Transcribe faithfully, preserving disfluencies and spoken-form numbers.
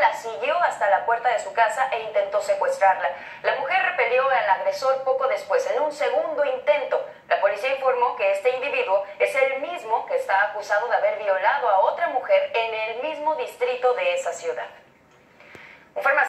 la siguió hasta la puerta de su casa e intentó secuestrarla. La mujer repelió al agresor poco después, en un segundo intento. La policía informó que este individuo es el mismo que está acusado de haber violado a otra mujer en el mismo distrito de esa ciudad. Un